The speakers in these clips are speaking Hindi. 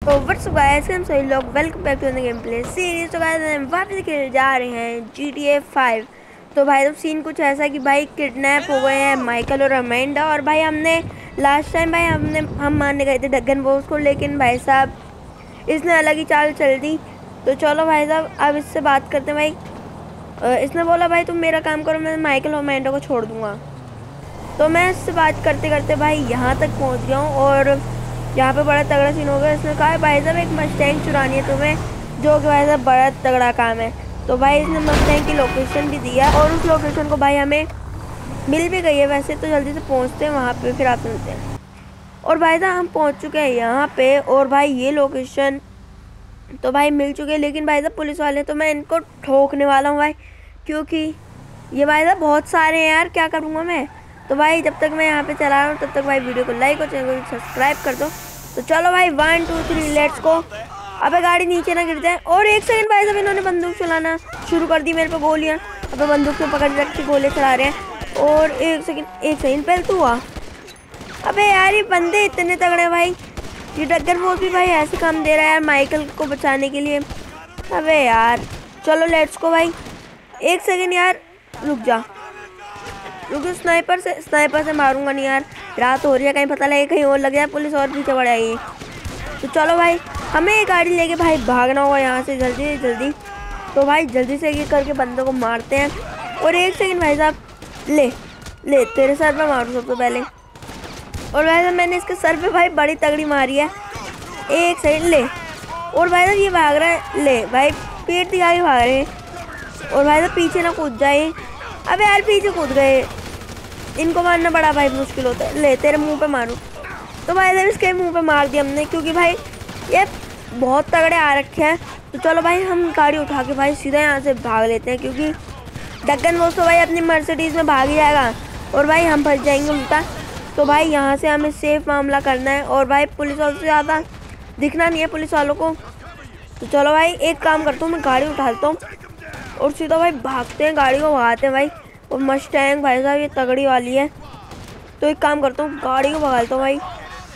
तो व्हाट्स अप गाइस, हम सभी लोग welcome back to the game play series. तो गाइस हम वापस खेलने जा रहे हैं GTA 5। तो भाई तो सीन कुछ ऐसा कि भाई किडनैप हो गए हैं माइकल और अमेंडा। और भाई हमने लास्ट टाइम भाई हम मारने गए थे ड्रैगन बॉस को, लेकिन भाई साहब इसने अलग ही चाल चल दी। तो चलो भाई साहब अब इससे बात करते हैं। भाई इसने बोला भाई तुम मेरा काम करो, मैं माइकल और अमेंडा को छोड़ दूँगा। तो मैं इससे बात करते करते भाई यहाँ तक पहुँच गया हूँ और यहाँ पे बड़ा तगड़ा सीन हो गया। इसने कहा भाई साहब एक मस्टैंग चुरानी है तुम्हें, जो कि भाई साहब बड़ा तगड़ा काम है। तो भाई इसने मस्टैंग की लोकेशन भी दिया और उस लोकेशन को भाई हमें मिल भी गई है वैसे। तो जल्दी से पहुँचते हैं वहाँ पे, फिर आप मिलते हैं। और भाई साहब हम पहुँच चुके हैं यहाँ पे और भाई ये लोकेशन तो भाई मिल चुके हैं। लेकिन भाई साहब पुलिस वाले तो मैं इनको ठोकने वाला हूँ भाई, क्योंकि ये भाई साहब बहुत सारे हैं यार, क्या करूँगा मैं। तो भाई जब तक मैं यहाँ पे चला रहा हूँ तब तक भाई वीडियो को लाइक और चैनल को सब्सक्राइब कर दो। तो चलो भाई 1 2 3 लेट्स गो। अबे गाड़ी नीचे ना गिर जाए। और एक सेकंड भाई साहब इन्होंने बंदूक चलाना शुरू कर दी मेरे पे गोलियाँ। अबे बंदूक से पकड़ रख के गोले चला रहे हैं। और एक सेकंड पहले तो हुआ। अबे यार ये बंदे इतने तगड़े हैं भाई, ये ड्रैगन बॉस भी भाई ऐसे काम दे रहा है यार माइकल को बचाने के लिए। अबे यार चलो लेट्स गो भाई। एक सेकंड यार रुक जा, क्योंकि स्नाइपर से मारूंगा नहीं यार, रात हो रही है, कहीं पता लगे कहीं और लग जाए, पुलिस और पीछे बढ़ आएगी। तो चलो भाई हमें ये गाड़ी लेके भाई भागना होगा यहाँ से जल्दी जल्दी। तो भाई जल्दी से ये करके बंदों को मारते हैं। और एक सेकंड भाई साहब ले तेरे सर पे मारूँ सबसे पहले। और भाई साहब मैंने इसके सर पे भाई बड़ी तगड़ी मारी है। एक सेकंड ले। और भाई साहब ये भाग रहा है, ले भाई पेट दिखा के भाग रहे हैं। और भाई साहब पीछे ना कूद जाए। अबे यार पीछे कूद गए, इनको मारना बड़ा भाई मुश्किल होता है। ले तेरे मुंह पे मारूं। तो भाई साहब इसके मुंह पे मार दिया हमने, क्योंकि भाई ये बहुत तगड़े आ रखे हैं। तो चलो भाई हम गाड़ी उठा के भाई सीधा यहाँ से भाग लेते हैं, क्योंकि ड्रैगन बॉस तो भाई अपनी मर्सिडीज में भाग ही जाएगा और भाई हम फंस जाएंगे उल्टा। तो भाई यहाँ से हमें सेफ मामला करना है और भाई पुलिस वालों से ज़्यादा दिखना नहीं है पुलिस वालों को। तो चलो भाई एक काम करता हूँ, मैं गाड़ी उठा लेता हूँ और सीधा भाई भागते हैं, गाड़ी को भगाते हैं भाई। और मस्टैंग भाई साहब ये तगड़ी वाली है। तो एक काम करता हूँ गाड़ी को भगाता हूँ भाई।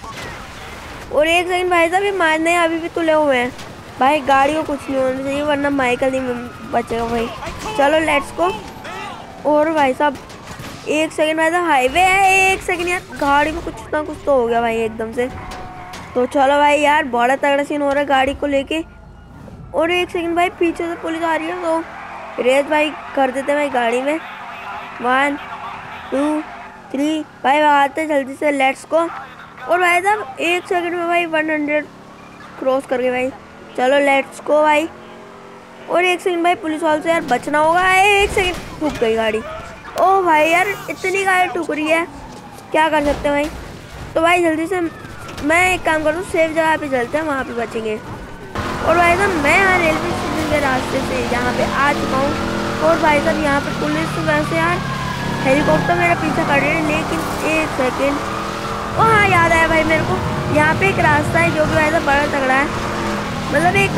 और एक सेकंड भाई साहब ये मारने अभी भी तुले हुए हैं भाई, गाड़ी को कुछ नहीं होना चाहिए वरना माइकल नहीं बचेगा भाई। चलो लेट्स गो। और भाई साहब एक सेकंड भाई साहब हाईवे है, एक सेकंड यार गाड़ी में कुछ ना कुछ तो हो गया भाई एकदम से। तो चलो भाई यार बड़ा तगड़ा सीन हो रहा है गाड़ी को लेके। और एक सेकंड भाई पीछे से पुलिस आ रही है, तो रेस भाई कर देते हैं भाई गाड़ी में। 1 2 3 भाई आते जल्दी से लेट्स गो। और भाई साहब एक सेकंड में भाई 100 क्रॉस कर गए भाई। चलो लेट्स गो भाई। और एक सेकंड भाई पुलिस वालों से यार बचना होगा। एक सेकंड ठुक गई गाड़ी। ओ भाई यार इतनी गाड़ी ठुक रही है, क्या कर सकते हैं भाई। तो भाई जल्दी से मैं एक काम करूँ, सेफ जगह पे चलते हैं, वहाँ पे बचेंगे। और भाई साहब मैं यहाँ रेलवे स्टेशन के रास्ते से यहाँ पे आ चुका हूँ। और भाई साहब यहाँ पे पुलिस वैसे यार हेलीकॉप्टर मेरा पीछा कर रही है, लेकिन एक सेकंड ओ हाँ याद आया भाई मेरे को, यहाँ पे एक रास्ता है जो कि भाई साहब बड़ा तगड़ा है, मतलब एक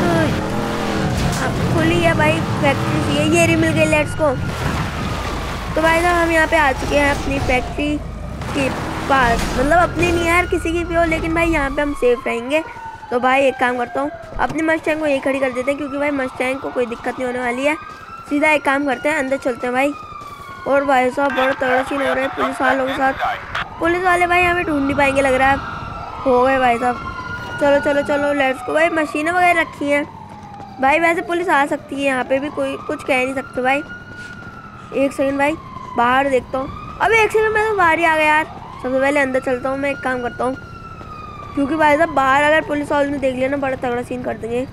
खुली है भाई फैक्ट्री सी है। ये मिल गई लेट्स गो। तो भाई साहब हम यहाँ पे आ चुके हैं अपनी फैक्ट्री के पास, मतलब अपनी नहीं यार किसी की भी हो, लेकिन भाई यहाँ पे हम सेफ रहेंगे। तो भाई एक काम करता हूँ अपनी मस्टैंग को यही खड़ी कर देते हैं, क्योंकि भाई मस्टैंग को कोई दिक्कत नहीं होने वाली है। सीधा एक काम करते हैं अंदर चलते हैं भाई। और भाई साहब बड़ा तगड़ा सीन हो रहा है पुलिस वालों के साथ। पुलिस वाले भाई हमें ढूंढ नहीं पाएंगे लग रहा है, हो गए भाई साहब। चलो चलो चलो लेट्स को। भाई मशीनें वगैरह रखी हैं भाई, वैसे पुलिस आ सकती है यहाँ पे भी, कोई कुछ कह नहीं सकते भाई। एक सेकंड भाई बाहर देखता हूँ। अबे एक सेकंड मैं तो बाहर ही आ गया यार। सबसे पहले अंदर चलता हूँ, मैं एक काम करता हूँ, क्योंकि भाई साहब बाहर अगर पुलिस वालों ने देख लिया ना बड़ा तगड़ा सीन कर देंगे।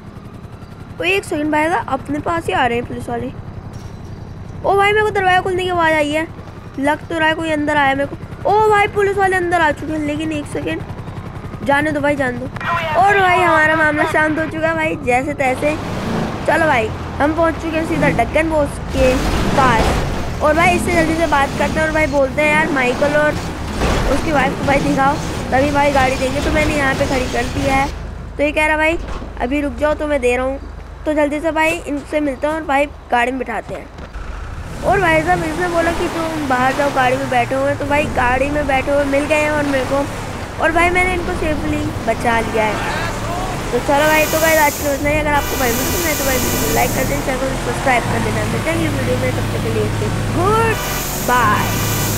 तो एक सेकंड भाई साहब अपने पास ही आ रहे हैं पुलिस वाले। ओ भाई मेरे को दरवाजा खुलने की आवाज़ आई है, लग तो रहा है कोई अंदर आया मेरे को। ओ भाई पुलिस वाले अंदर आ चुके हैं, लेकिन एक सेकंड जाने दो भाई जान दो। और भाई हमारा मामला शांत हो चुका है भाई जैसे तैसे। चलो भाई हम पहुँच चुके हैं सीधा ड्रैगन बॉस के पास। और भाई इससे जल्दी से बात करते हैं और भाई बोलते हैं यार माइकल और उसकी वाइफ को भाई दिखाओ, तभी भाई गाड़ी देंगे। तो मैंने यहाँ पे खड़ी कर दी है। तो ये कह रहा भाई अभी रुक जाओ तो मैं दे रहा हूँ। तो जल्दी से भाई इनसे मिलते हैं और भाई गाड़ी में बिठाते हैं। और भाई साहब इसने बोला कि तुम बाहर जाओ, गाड़ी में बैठे हुए। तो भाई गाड़ी में बैठे हुए मिल गए हैं और मेरे को, और भाई मैंने इनको सेफली बचा लिया है। तो चलो भाई, तो गाइस आज के लिए अगर आपको भाई पसंद है तो भाई वीडियो को लाइक कर देना, चैनल को सब्सक्राइब कर देना। मिलते हैं वीडियो में, तब तक के लिए गुड बाय।